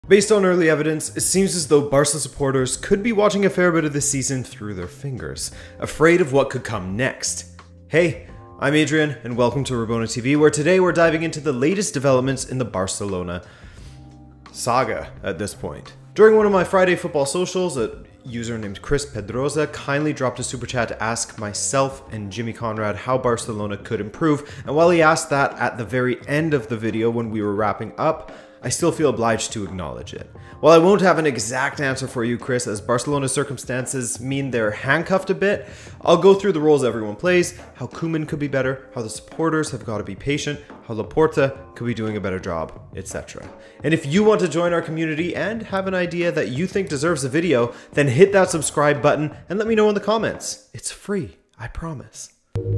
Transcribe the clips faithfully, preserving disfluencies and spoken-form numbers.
Based on early evidence, it seems as though Barca supporters could be watching a fair bit of this season through their fingers, afraid of what could come next. Hey, I'm Adrian, and welcome to Rabona T V, where today we're diving into the latest developments in the Barcelona saga at this point. During one of my Friday football socials, a user named Chris Pedroza kindly dropped a super chat to ask myself and Jimmy Conrad how Barcelona could improve, and while he asked that at the very end of the video when we were wrapping up, I still feel obliged to acknowledge it. While I won't have an exact answer for you, Chris, as Barcelona's circumstances mean they're handcuffed a bit, I'll go through the roles everyone plays, how Koeman could be better, how the supporters have got to be patient, how Laporta could be doing a better job, et cetera. And if you want to join our community and have an idea that you think deserves a video, then hit that subscribe button and let me know in the comments. It's free, I promise.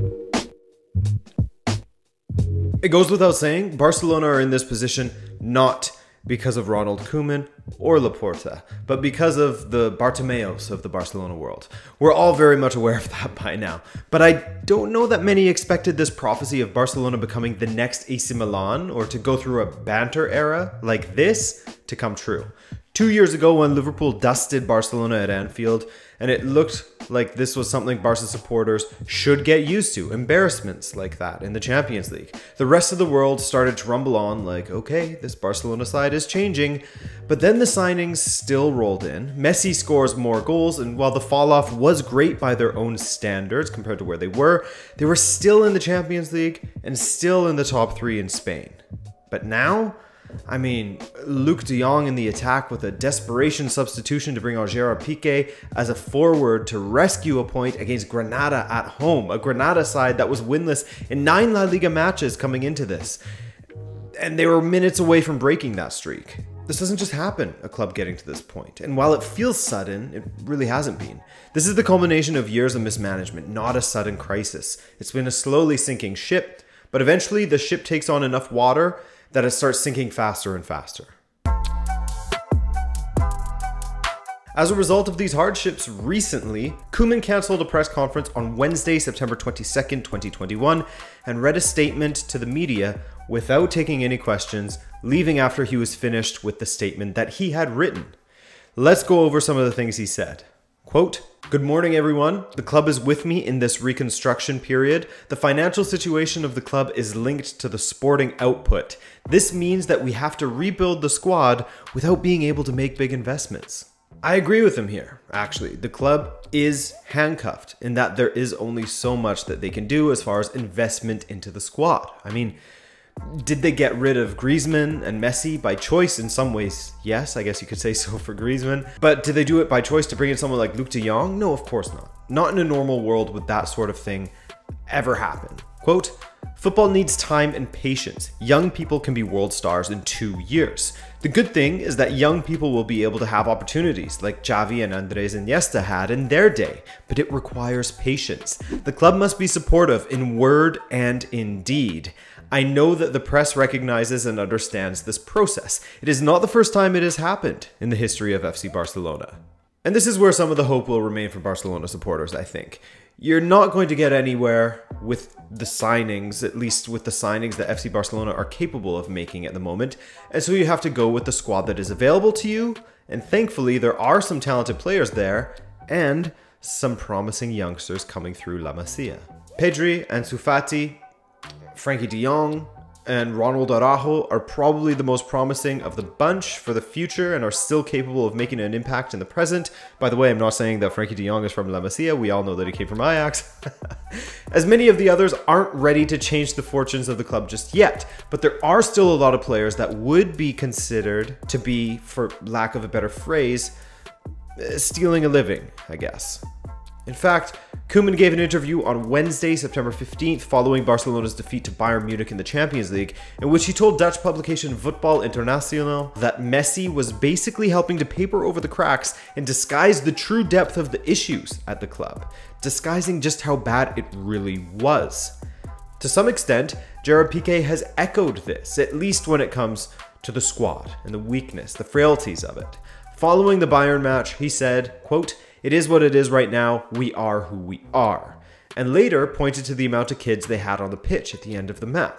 It goes without saying, Barcelona are in this position not because of Ronald Koeman or Laporta, but because of the Bartomeos of the Barcelona world. We're all very much aware of that by now, but I don't know that many expected this prophecy of Barcelona becoming the next A C Milan or to go through a banter era like this to come true. Two years ago when Liverpool dusted Barcelona at Anfield, and it looked like this was something Barca supporters should get used to, embarrassments like that in the Champions League. The rest of the world started to rumble on like, okay, this Barcelona side is changing, but then the signings still rolled in. Messi scores more goals, and while the fall off was great by their own standards compared to where they were, they were still in the Champions League and still in the top three in Spain. But now, I mean, Luuk de Jong in the attack with a desperation substitution to bring on Gerard Piqué as a forward to rescue a point against Granada at home, a Granada side that was winless in nine La Liga matches coming into this. And they were minutes away from breaking that streak. This doesn't just happen, a club getting to this point. And while it feels sudden, it really hasn't been. This is the culmination of years of mismanagement, not a sudden crisis. It's been a slowly sinking ship, but eventually the ship takes on enough water that it starts sinking faster and faster. As a result of these hardships recently, Koeman cancelled a press conference on Wednesday, September twenty-second, twenty twenty-one, and read a statement to the media without taking any questions, leaving after he was finished with the statement that he had written. Let's go over some of the things he said. Quote, "Good morning, everyone. The club is with me in this reconstruction period. The financial situation of the club is linked to the sporting output. This means that we have to rebuild the squad without being able to make big investments." I agree with him here, actually. The club is handcuffed in that there is only so much that they can do as far as investment into the squad. I mean, did they get rid of Griezmann and Messi by choice? In some ways, yes, I guess you could say so for Griezmann. But did they do it by choice to bring in someone like Luuk de Jong? No, of course not. Not in a normal world would that sort of thing ever happen. Quote, "Football needs time and patience. Young people can be world stars in two years. The good thing is that young people will be able to have opportunities like Xavi and Andres Iniesta had in their day, but it requires patience. The club must be supportive in word and in deed. I know that the press recognizes and understands this process. It is not the first time it has happened in the history of F C Barcelona." And this is where some of the hope will remain for Barcelona supporters, I think. You're not going to get anywhere with the signings, at least with the signings that F C Barcelona are capable of making at the moment. And so you have to go with the squad that is available to you. And thankfully, there are some talented players there and some promising youngsters coming through La Masia. Pedri, Ansu Fati, Frenkie de Jong, and Ronald Araujo are probably the most promising of the bunch for the future and are still capable of making an impact in the present. By the way, I'm not saying that Frenkie de Jong is from La Masia. We all know that he came from Ajax. As many of the others aren't ready to change the fortunes of the club just yet, but there are still a lot of players that would be considered to be, for lack of a better phrase, stealing a living, I guess. In fact, Koeman gave an interview on Wednesday, September fifteenth, following Barcelona's defeat to Bayern Munich in the Champions League, in which he told Dutch publication Voetbal International that Messi was basically helping to paper over the cracks and disguise the true depth of the issues at the club, disguising just how bad it really was. To some extent, Gerard Piqué has echoed this, at least when it comes to the squad and the weakness, the frailties of it. Following the Bayern match, he said, quote, "It is what it is right now. We are who we are." And later pointed to the amount of kids they had on the pitch at the end of the match.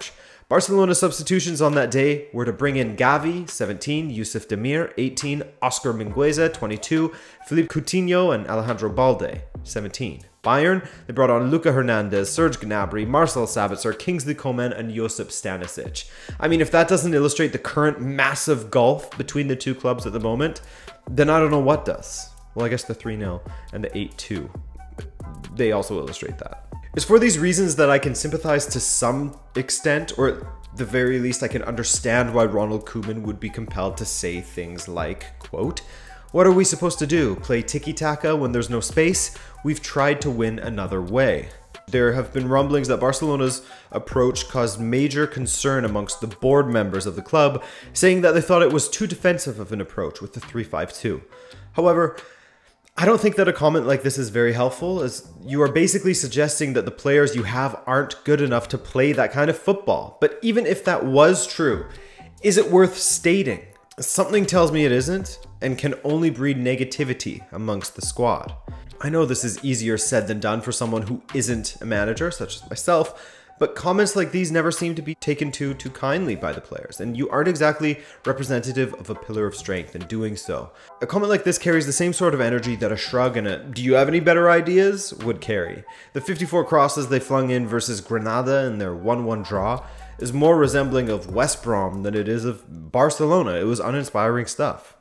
Barcelona's substitutions on that day were to bring in Gavi, seventeen, Yusuf Demir, eighteen, Oscar Mingueza, twenty-two, Philippe Coutinho, and Alejandro Balde, seventeen. Bayern, they brought on Luka Hernandez, Serge Gnabry, Marcel Sabitzer, Kingsley Coman, and Josip Stanisic. I mean, if that doesn't illustrate the current massive gulf between the two clubs at the moment, then I don't know what does. Well, I guess the three nil and the eight two, they also illustrate that. It's for these reasons that I can sympathize to some extent, or at the very least I can understand why Ronald Koeman would be compelled to say things like, quote, "What are we supposed to do? Play tiki-taka when there's no space? We've tried to win another way." There have been rumblings that Barcelona's approach caused major concern amongst the board members of the club, saying that they thought it was too defensive of an approach with the three five two. However, I don't think that a comment like this is very helpful, as you are basically suggesting that the players you have aren't good enough to play that kind of football. But even if that was true, is it worth stating? Something tells me it isn't, and can only breed negativity amongst the squad. I know this is easier said than done for someone who isn't a manager, such as myself, but comments like these never seem to be taken too too kindly by the players, and you aren't exactly representative of a pillar of strength in doing so. A comment like this carries the same sort of energy that a shrug and a "do you have any better ideas?" would carry. The fifty-four crosses they flung in versus Granada in their one one draw is more resembling of West Brom than it is of Barcelona. It was uninspiring stuff.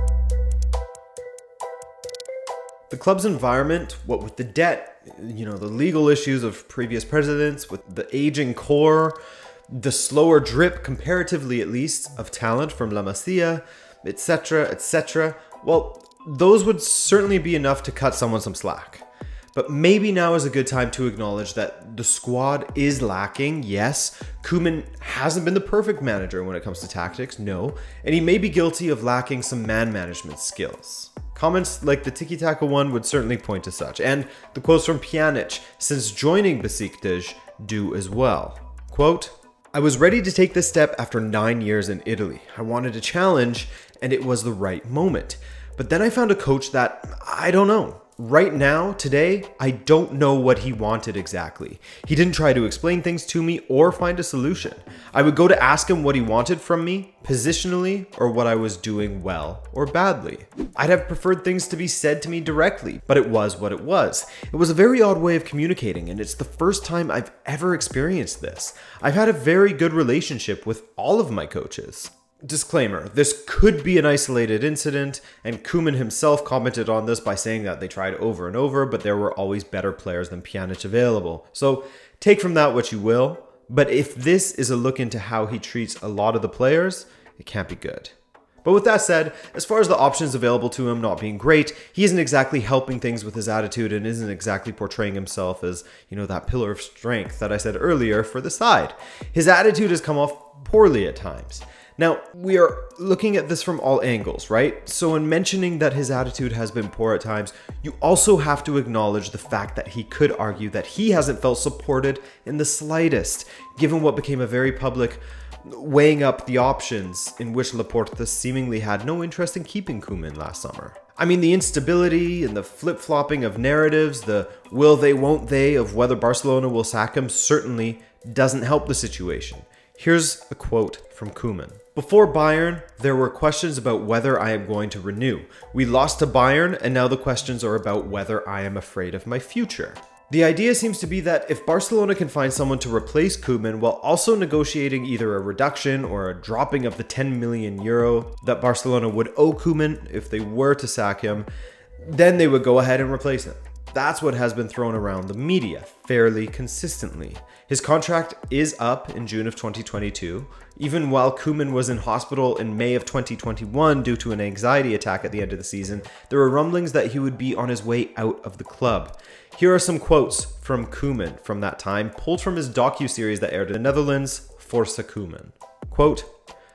The club's environment, what with the debt, you know, the legal issues of previous presidents, with the aging core, the slower drip, comparatively at least, of talent from La Masia, et cetera, et cetera, well, those would certainly be enough to cut someone some slack. But maybe now is a good time to acknowledge that the squad is lacking. Yes, Koeman hasn't been the perfect manager when it comes to tactics, no, and he may be guilty of lacking some man management skills. Comments like the tiki-taka one would certainly point to such, and the quotes from Pjanic since joining Besiktas do as well. Quote, "I was ready to take this step after nine years in Italy. I wanted a challenge, and it was the right moment. But then I found a coach that, I don't know. Right now, today, I don't know what he wanted exactly. He didn't try to explain things to me or find a solution. I would go to ask him what he wanted from me, positionally, or what I was doing well or badly. I'd have preferred things to be said to me directly, but it was what it was. It was a very odd way of communicating, and it's the first time I've ever experienced this. I've had a very good relationship with all of my coaches." Disclaimer, this could be an isolated incident, and Koeman himself commented on this by saying that they tried over and over, but there were always better players than Pjanic available. So take from that what you will, but if this is a look into how he treats a lot of the players, it can't be good. But with that said, as far as the options available to him not being great, he isn't exactly helping things with his attitude and isn't exactly portraying himself as, you know, that pillar of strength that I said earlier for the side. His attitude has come off poorly at times. Now, we are looking at this from all angles, right? So in mentioning that his attitude has been poor at times, you also have to acknowledge the fact that he could argue that he hasn't felt supported in the slightest, given what became a very public weighing up the options in which Laporta seemingly had no interest in keeping Koeman last summer. I mean, the instability and the flip-flopping of narratives, the will they, won't they of whether Barcelona will sack him certainly doesn't help the situation. Here's a quote from Koeman. "Before Bayern, there were questions about whether I am going to renew. We lost to Bayern, and now the questions are about whether I am afraid of my future." The idea seems to be that if Barcelona can find someone to replace Koeman while also negotiating either a reduction or a dropping of the ten million euro that Barcelona would owe Koeman if they were to sack him, then they would go ahead and replace him. That's what has been thrown around the media fairly consistently. His contract is up in June of twenty twenty-two. Even while Koeman was in hospital in May of twenty twenty-one due to an anxiety attack at the end of the season, there were rumblings that he would be on his way out of the club. Here are some quotes from Koeman from that time, pulled from his docu-series that aired in the Netherlands, Forza Koeman. Quote,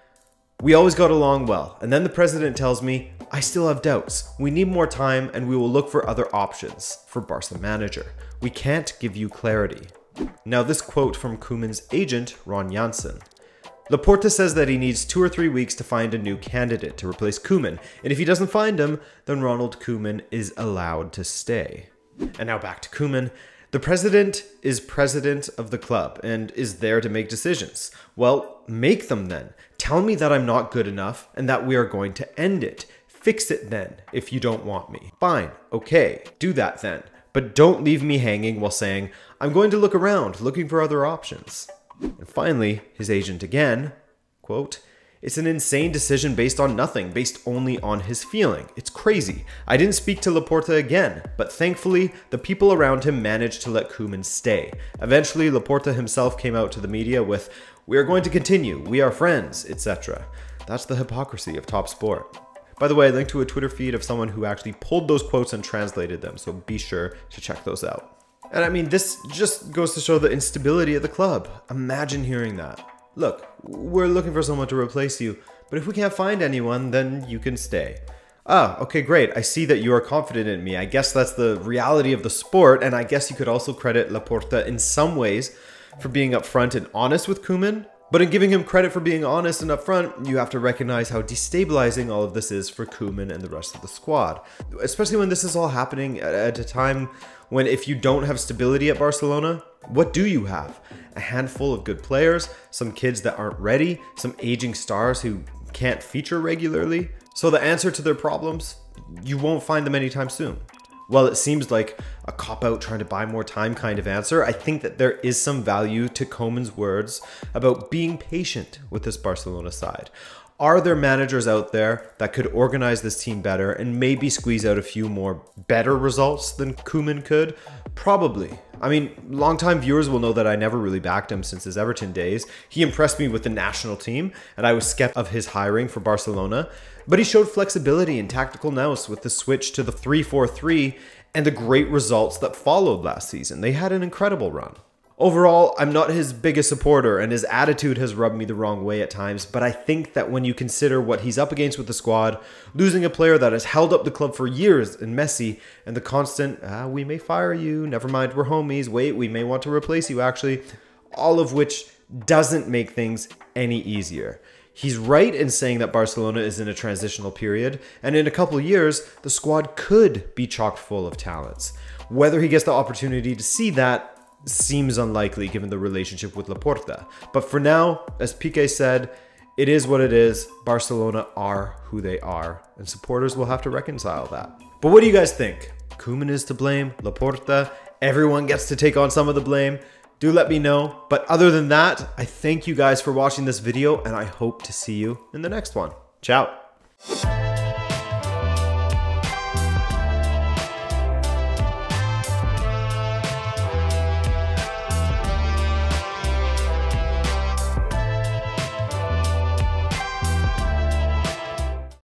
"We always got along well, and then the president tells me, I still have doubts. We need more time and we will look for other options for Barca manager. We can't give you clarity." Now this quote from Koeman's agent, Ron Janssen. Laporta says that he needs two or three weeks to find a new candidate to replace Koeman, and if he doesn't find him, then Ronald Koeman is allowed to stay. And now back to Koeman. The The president is president of the club and is there to make decisions. Well, make them then. Tell me that I'm not good enough and that we are going to end it. Fix it then, if you don't want me. Fine, okay, do that then. But don't leave me hanging while saying, I'm going to look around, looking for other options. And finally, his agent again, quote, it's an insane decision based on nothing, based only on his feeling. It's crazy. I didn't speak to Laporta again, but thankfully, the people around him managed to let Koeman stay. Eventually, Laporta himself came out to the media with, we are going to continue, we are friends, et cetera. That's the hypocrisy of top sport. By the way, I linked to a Twitter feed of someone who actually pulled those quotes and translated them, so be sure to check those out. And I mean, this just goes to show the instability of the club. Imagine hearing that. Look, we're looking for someone to replace you, but if we can't find anyone, then you can stay. Ah, okay, great. I see that you are confident in me. I guess that's the reality of the sport, and I guess you could also credit Laporta in some ways for being upfront and honest with Koeman. But in giving him credit for being honest and upfront, you have to recognize how destabilizing all of this is for Koeman and the rest of the squad. Especially when this is all happening at a time when if you don't have stability at Barcelona, what do you have? A handful of good players, some kids that aren't ready, some aging stars who can't feature regularly. So the answer to their problems, you won't find them anytime soon. While it seems like a cop-out trying to buy more time kind of answer, I think that there is some value to Koeman's words about being patient with this Barcelona side. Are there managers out there that could organize this team better and maybe squeeze out a few more better results than Koeman could? Probably. I mean, longtime viewers will know that I never really backed him since his Everton days. He impressed me with the national team, and I was skeptical of his hiring for Barcelona. But he showed flexibility and tactical nous with the switch to the three four three and the great results that followed last season. They had an incredible run. Overall, I'm not his biggest supporter, and his attitude has rubbed me the wrong way at times, but I think that when you consider what he's up against with the squad, losing a player that has held up the club for years in Messi, and the constant, ah, we may fire you, never mind, we're homies, wait, we may want to replace you actually, all of which doesn't make things any easier. He's right in saying that Barcelona is in a transitional period, and in a couple of years, the squad could be chock full of talents. Whether he gets the opportunity to see that seems unlikely given the relationship with Laporta. But for now, as Piqué said, it is what it is. Barcelona are who they are, and supporters will have to reconcile that. But what do you guys think? Koeman is to blame? Laporta? Everyone gets to take on some of the blame? Do let me know. But other than that, I thank you guys for watching this video, and I hope to see you in the next one. Ciao.